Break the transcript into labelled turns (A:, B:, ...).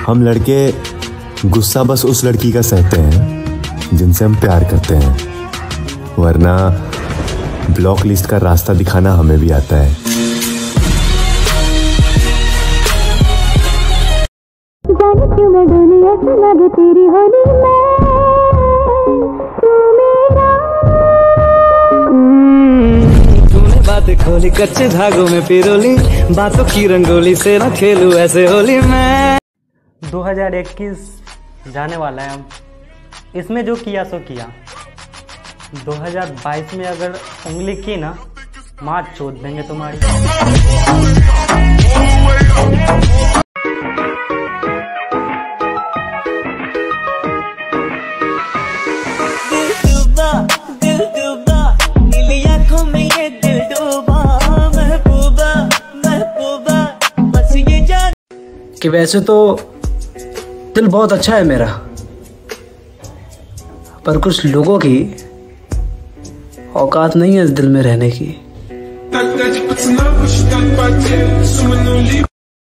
A: हम लड़के गुस्सा बस उस लड़की का सहते हैं जिनसे हम प्यार करते हैं, वरना ब्लॉक लिस्ट का रास्ता दिखाना हमें भी आता है।
B: जाने क्यों मैं डोली ऐसी लगे तेरी होली में, तू मेरा।
C: तूने बातें खोली कच्चे धागों में पिरोली, बातों की रंगोली से ना खेलूं ऐसे होली में।
D: 2021 जाने वाला है, अब इसमें जो किया सो किया। 2022 में अगर उंगली की ना, मार चोद देंगे तुम्हारी।
C: कि वैसे तो दिल बहुत अच्छा है मेरा, पर कुछ लोगों की औकात नहीं है इस दिल में रहने की।